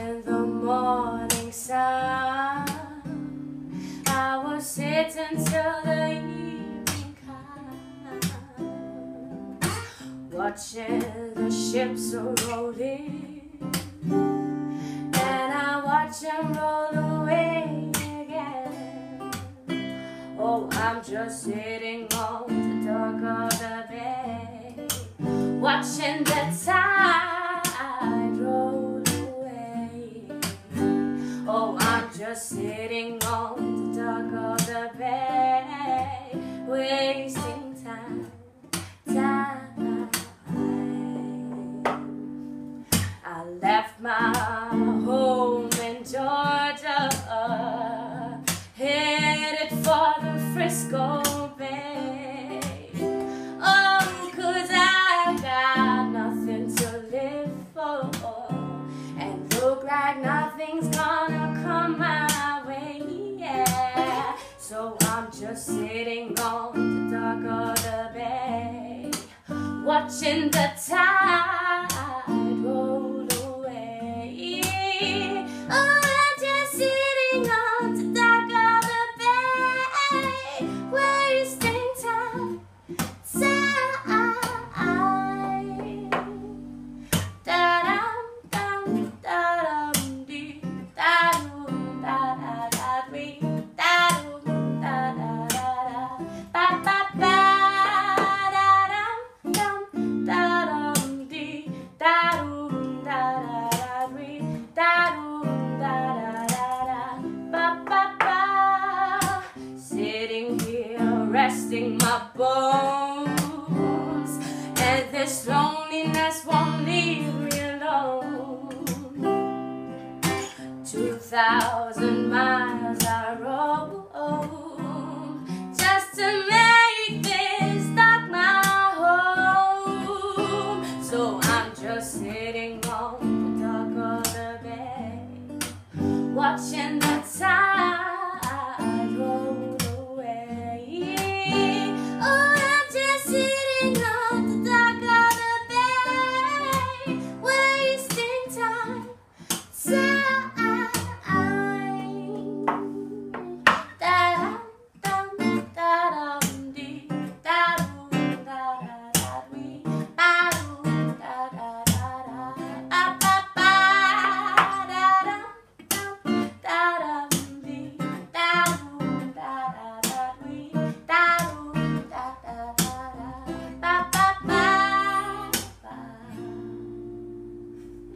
watching the morning sun. I was sitting till the evening comes, watching the ships roll in, and I watch them roll away again. Oh, I'm just sitting on the dock of the bay, watching the tide roll away. Oh, I'm just sitting on the dock of the bay, wasting time. I left my home in Georgia, headed for the Frisco Bay. Oh, 'cause I got nothing to live for, and look like nothing's gonna come my way, yeah. So I'm just sitting on the dock of the bay, watching the tide roll away. Oh, I'm just sitting on the dock of the bay, wasting time. Da-dum, dum, da-dum, dee, da-dum, da-da-da-dee, da-dum, da-da-da-da, ba-ba-ba, da-dum, dum, da-dum, dee, da-dum, da-da-da-dee, da-dum, da-da-da-da, ba-ba-ba. Sitting here resting my bones, and this loneliness won't leave me alone. 2,000 miles I rode just to make this dock my home. So I'm just sitting on the dock of the bay, watching the tide roll away. Oh, I'm just sitting on the dock of the bay, wasting time.